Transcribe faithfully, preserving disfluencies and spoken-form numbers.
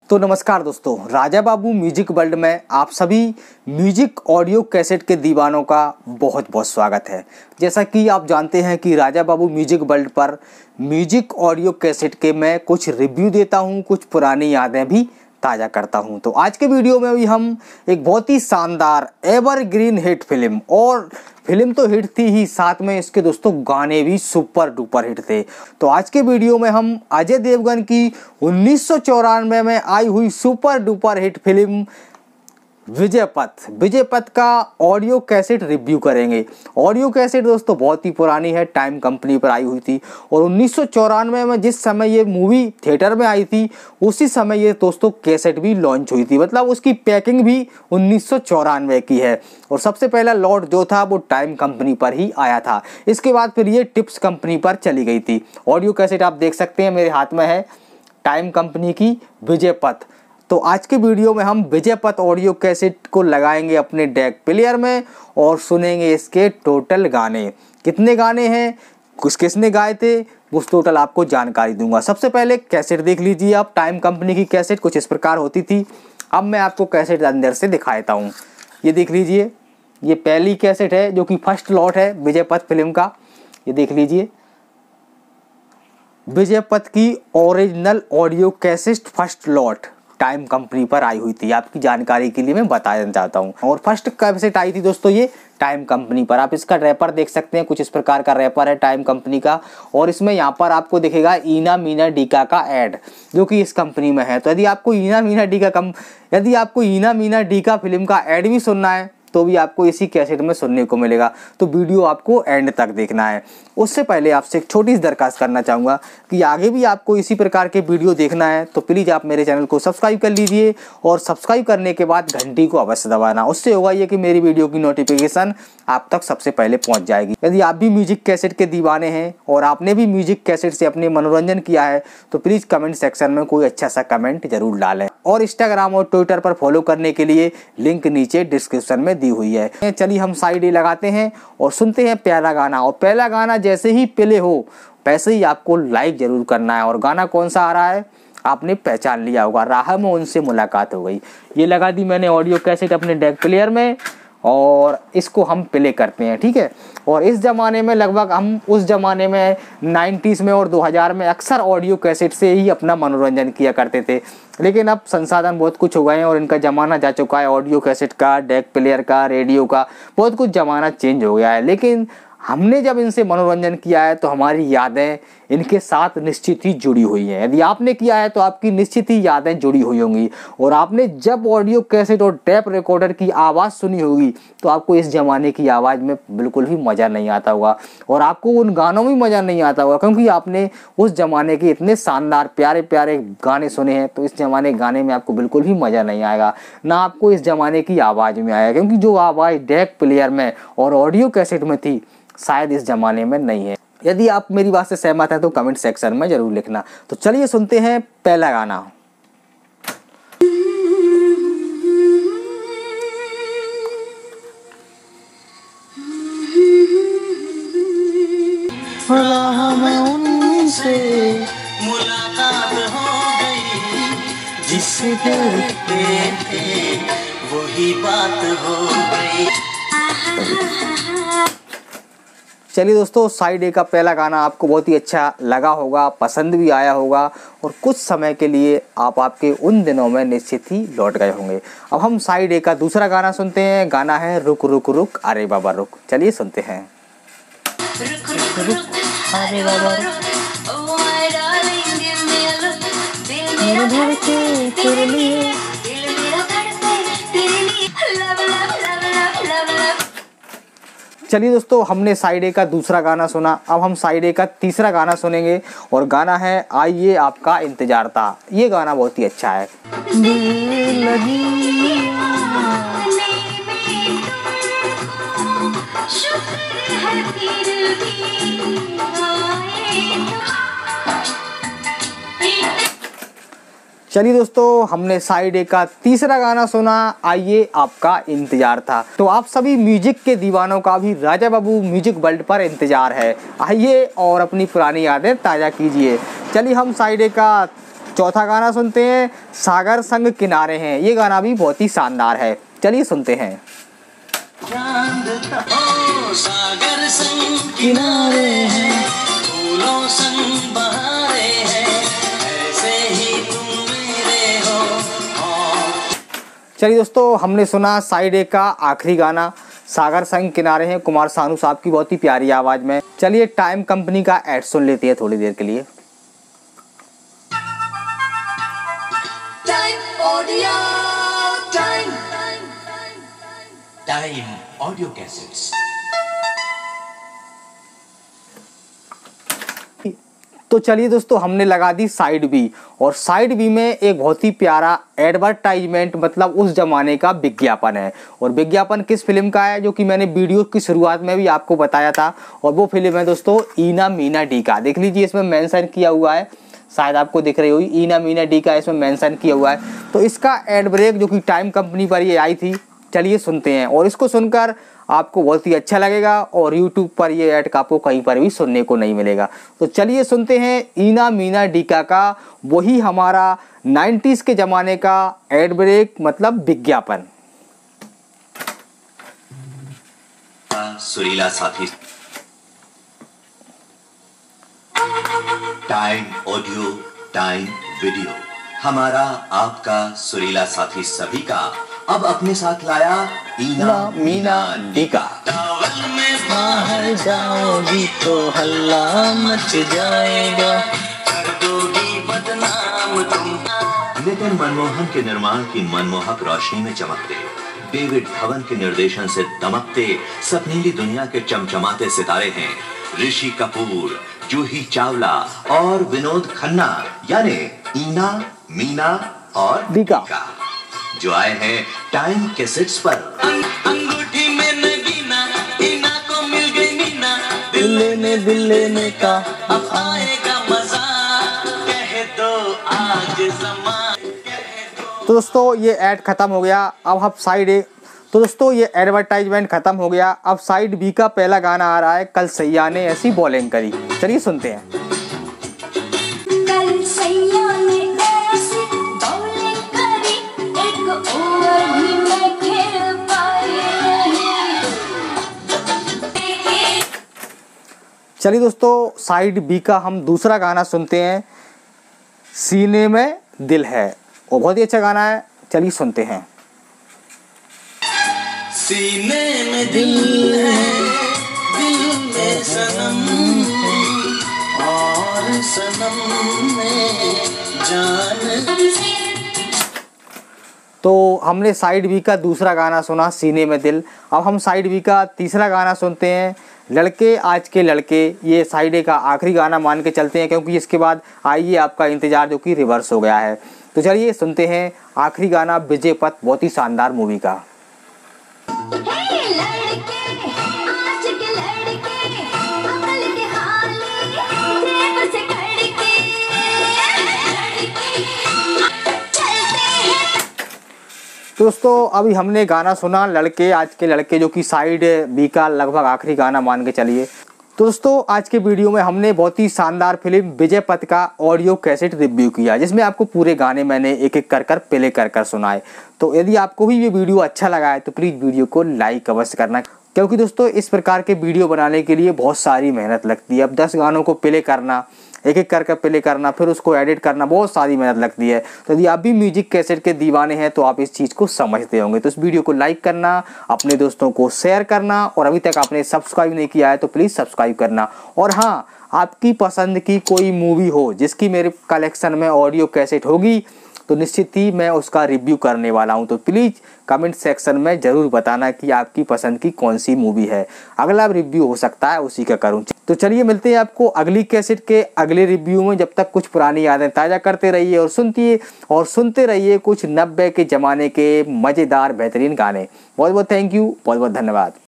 तो नमस्कार दोस्तों, राजा बाबू म्यूजिक वर्ल्ड में आप सभी म्यूजिक ऑडियो कैसेट के दीवानों का बहुत बहुत स्वागत है। जैसा कि आप जानते हैं कि राजा बाबू म्यूजिक वर्ल्ड पर म्यूजिक ऑडियो कैसेट के मैं कुछ रिव्यू देता हूं, कुछ पुरानी यादें भी ताज़ा करता हूं। तो आज के वीडियो में भी हम एक बहुत ही शानदार एवरग्रीन हिट फिल्म, और फिल्म तो हिट थी ही, साथ में इसके दोस्तों गाने भी सुपर डुपर हिट थे। तो आज के वीडियो में हम अजय देवगन की उन्नीस सौ चौरानवे में आई हुई super duper hit film Vijaypath Vijaypath का ऑडियो कैसेट रिव्यू करेंगे। ऑडियो कैसेट दोस्तों बहुत ही पुरानी है, टाइम कंपनी पर आई हुई थी, और उन्नीस सौ चौरानवे में जिस समय ये मूवी थिएटर में आई थी उसी समय ये दोस्तों कैसेट भी लॉन्च हुई थी, मतलब उसकी पैकिंग भी उन्नीस सौ चौरानवे की है। और सबसे पहला लॉट जो था वो टाइम कंपनी पर ही आया था, इसके बाद फिर ये टिप्स कंपनी पर चली गई थी। ऑडियो कैसेट आप देख सकते हैं मेरे हाथ में है, टाइम कंपनी की विजयपथ। तो आज के वीडियो में हम विजयपथ ऑडियो कैसेट को लगाएंगे अपने डेक प्लेयर में और सुनेंगे इसके टोटल गाने। कितने गाने हैं, कुछ किसने गाए थे, उस टोटल आपको जानकारी दूंगा। सबसे पहले कैसेट देख लीजिए आप। टाइम कंपनी की कैसेट कुछ इस प्रकार होती थी। अब मैं आपको कैसेट अंदर से दिखा देता हूँ। ये देख लीजिए, ये पहली कैसेट है जो कि फर्स्ट लॉट है विजयपथ फिल्म का। ये देख लीजिए, विजयपथ की original audio cassette first lot time company पर आई हुई थी। आपकी जानकारी के लिए मैं बताना चाहता हूँ। और फर्स्ट कैसेट आई थी दोस्तों ये टाइम कंपनी पर। आप इसका रैपर देख सकते हैं, कुछ इस प्रकार का रैपर है टाइम कंपनी का, और इसमें यहाँ पर आपको दिखेगा ईना मीना डीका का ऐड जो कि इस कंपनी में है। तो यदि आपको ईना मीना डीका कम यदि आपको ईना मीना डीका फिल्म का ऐड भी सुनना है तो भी आपको इसी कैसेट में सुनने को मिलेगा। तो वीडियो आपको एंड तक देखना है। उससे पहले आपसे एक छोटी सी दरखास्त करना चाहूँगा कि आगे भी आपको इसी प्रकार के वीडियो देखना है तो प्लीज़ आप मेरे चैनल को सब्सक्राइब कर लीजिए, और सब्सक्राइब करने के बाद घंटी को अवश्य दबाना। उससे होगा ये कि मेरी वीडियो की नोटिफिकेशन आप तक सबसे पहले पहुँच जाएगी। यदि आप भी म्यूजिक कैसेट के दीवाने हैं और आपने भी म्यूजिक कैसेट से अपने मनोरंजन किया है तो प्लीज़ कमेंट सेक्शन में कोई अच्छा सा कमेंट जरूर डालें। और इंस्टाग्राम और ट्विटर पर फॉलो करने के लिए लिंक नीचे डिस्क्रिप्शन में दी हुई है। चलिए हम साइड ए लगाते हैं और सुनते हैं पहला गाना। और पहला गाना जैसे ही प्ले हो वैसे ही आपको लाइक जरूर करना है। और गाना कौन सा आ रहा है आपने पहचान लिया होगा, राह में उनसे मुलाकात हो गई। ये लगा दी मैंने ऑडियो कैसेट अपने डेक प्लेयर में और इसको हम प्ले करते हैं, ठीक है। और इस ज़माने में लगभग हम उस ज़माने में नाइन्टीज़ में और दो हज़ार में अक्सर ऑडियो कैसेट से ही अपना मनोरंजन किया करते थे, लेकिन अब संसाधन बहुत कुछ हो गए हैं और इनका ज़माना जा चुका है। ऑडियो कैसेट का, डेक प्लेयर का, रेडियो का, बहुत कुछ ज़माना चेंज हो गया है। लेकिन हमने जब इनसे मनोरंजन किया है तो हमारी यादें इनके साथ निश्चित ही जुड़ी हुई हैं। यदि आपने किया है तो आपकी निश्चित ही यादें जुड़ी हुई होंगी। और आपने जब ऑडियो कैसेट और टेप रिकॉर्डर की आवाज़ सुनी होगी तो आपको इस ज़माने की आवाज़ में बिल्कुल भी मज़ा नहीं आता होगा, और आपको उन गानों में मज़ा नहीं आता होगा, क्योंकि आपने उस ज़माने के इतने शानदार प्यारे प्यारे गाने सुने हैं। तो इस ज़माने के गाने में आपको बिल्कुल भी मज़ा नहीं आएगा, ना आपको इस ज़माने की आवाज़ में आएगा, क्योंकि जो आवाज़ डेक प्लेयर में और ऑडियो कैसेट में थी शायद इस ज़माने में नहीं है। यदि आप मेरी बात से सहमत हैं तो कमेंट सेक्शन में ज़रूर लिखना। तो चलिए सुनते हैं पहला गाना। राह में उनसे मुलाकात हो गई, जिससे डरते थे वही बात हो गई। चलिए दोस्तों, साइड ए का पहला गाना आपको बहुत ही अच्छा लगा होगा, पसंद भी आया होगा, और कुछ समय के लिए आप आपके उन दिनों में निश्चित ही लौट गए होंगे। अब हम साइड ए का दूसरा गाना सुनते हैं। गाना है रुक रुक रुक अरे बाबा रुक। चलिए सुनते हैं। रुक रुक रुक अरे बाबा रुक, oh my darling give me a look, दिल मेरा धड़के तेरे लिए, दिल मेरा धड़के तेरे लिए, love love love love love love. चलिए दोस्तों, हमने साइड ए का दूसरा गाना सुना। अब हम साइड ए का तीसरा गाना सुनेंगे, और गाना है आइए आपका इंतजार था। ये गाना बहुत ही अच्छा है। चलिए दोस्तों, हमने साइड ए का तीसरा गाना सुना, आइए आपका इंतजार था। तो आप सभी म्यूजिक के दीवानों का भी राजा बाबू म्यूजिक वर्ल्ड पर इंतजार है। आइए और अपनी पुरानी यादें ताज़ा कीजिए। चलिए हम साइड ए का चौथा गाना सुनते हैं सागर संग किनारे हैं। ये गाना भी बहुत ही शानदार है, चलिए सुनते हैं। सागर संग किनारे हैं, फूलों संग बहारे हैं, ऐसे ही तुम मेरे हो। चलिए दोस्तों, हमने सुना साइड ए का आखिरी गाना सागर संग किनारे हैं, कुमार सानू साहब की बहुत ही प्यारी आवाज में। चलिए टाइम कंपनी का एड सुन लेते हैं थोड़ी देर के लिए। Time audio, time time audio cassettes. तो चलिए दोस्तों, हमने लगा दी साइड बी, और साइड बी में एक बहुत ही प्यारा एडवर्टाइजमेंट, मतलब उस जमाने का विज्ञापन है। और विज्ञापन किस फिल्म का है, जो कि मैंने वीडियो की शुरुआत में भी आपको बताया था, और वो फिल्म है दोस्तों ईना मीना डी का। देख लीजिए, इसमें मेंशन किया हुआ है, शायद आपको दिख रही होगी, ईना मीना डी का इसमें मेंशन किया हुआ है। तो इसका एड ब्रेक जो कि टाइम कंपनी पर ये आई थी, चलिए सुनते हैं। और इसको सुनकर आपको बहुत ही अच्छा लगेगा, और यूट्यूब पर ये ऐड का आपको कहीं पर भी सुनने को नहीं मिलेगा। तो चलिए सुनते हैं ईना मीना डीका का वही हमारा नाइन्टीज के ज़माने का एड ब्रेक, मतलब विज्ञापन। सुरीला साथी टाइम ऑडियो, टाइम वीडियो, हमारा आपका सुरीला साथी सभी का अब अपने साथ लाया ईना मीना डीका। टावल में बाहर जाओगी तो हल्ला मच जाएगा, कर दोगी बदनाम तुम। नितिन मनमोहन के निर्माण की मनमोहक रोशनी में चमकते, डेविड धवन के निर्देशन से दमकते सपनीली दुनिया के चमचमाते सितारे हैं ऋषि कपूर, जूही चावला और विनोद खन्ना, यानी ईना मीना और डीका, जो आए हैं टाइम कैसेट्स पर। अंगूठी में नगीना, ईना को मिल गई मीना, दिल लेने दिल लेने का अब आएगा मजा, कह दो आज ज़मा। तो दोस्तों, ये ऐड खत्म हो गया। अब हम साइड ए तो दोस्तों ये एडवर्टाइजमेंट खत्म हो गया। अब साइड बी का पहला गाना आ रहा है, कल सैया ने ऐसी बॉलिंग करी। चलिए सुनते हैं। कल सैया ने ऐसी बॉलिंग करी, एक ओवर भी मैं खेल पाई नहीं। चलिए दोस्तों, साइड बी का हम दूसरा गाना सुनते हैं, सीने में दिल है, और बहुत ही अच्छा गाना है। चलिए सुनते हैं। सीने में दिल है, दिल में सनम, और सनम में जान। तो हमने साइड बी का दूसरा गाना सुना, सीने में दिल। अब हम साइड बी का तीसरा गाना सुनते हैं, लड़के आज के लड़के। ये साइड ए का आखिरी गाना मान के चलते हैं, क्योंकि इसके बाद आइए आपका इंतजार जो कि रिवर्स हो गया है। तो चलिए सुनते हैं आखिरी गाना विजय पथ, बहुत ही शानदार मूवी का। तो दोस्तों, अभी हमने गाना सुना लड़के आज के लड़के, जो कि साइड बी का लगभग आखिरी गाना मान के चलिए। तो दोस्तों, आज के वीडियो में हमने बहुत ही शानदार फिल्म विजय पथ का ऑडियो कैसेट रिव्यू किया, जिसमें आपको पूरे गाने मैंने एक एक कर कर प्ले कर कर सुनाए। तो यदि आपको भी ये वीडियो अच्छा लगा है तो प्लीज़ वीडियो को लाइक अवश्य करना, क्योंकि दोस्तों इस प्रकार के वीडियो बनाने के लिए बहुत सारी मेहनत लगती है। अब दस गानों को प्ले करना, एक एक करके प्ले करना, फिर उसको एडिट करना, बहुत सारी मेहनत लगती है। तो यदि आप भी म्यूजिक कैसेट के दीवाने हैं तो आप इस चीज़ को समझते होंगे। तो इस वीडियो को लाइक करना, अपने दोस्तों को शेयर करना, और अभी तक आपने सब्सक्राइब नहीं किया है तो प्लीज़ सब्सक्राइब करना। और हाँ, आपकी पसंद की कोई मूवी हो जिसकी मेरे कलेक्शन में ऑडियो कैसेट होगी तो निश्चित ही मैं उसका रिव्यू करने वाला हूं। तो प्लीज़ कमेंट सेक्शन में ज़रूर बताना कि आपकी पसंद की कौन सी मूवी है, अगला रिव्यू हो सकता है उसी का करूं। तो चलिए मिलते हैं आपको अगली कैसेट के अगले रिव्यू में। जब तक कुछ पुरानी यादें ताज़ा करते रहिए और सुनती और सुनते रहिए कुछ नब्बे के ज़माने के मज़ेदार बेहतरीन गाने। बहुत बहुत थैंक यू, बहुत बहुत धन्यवाद।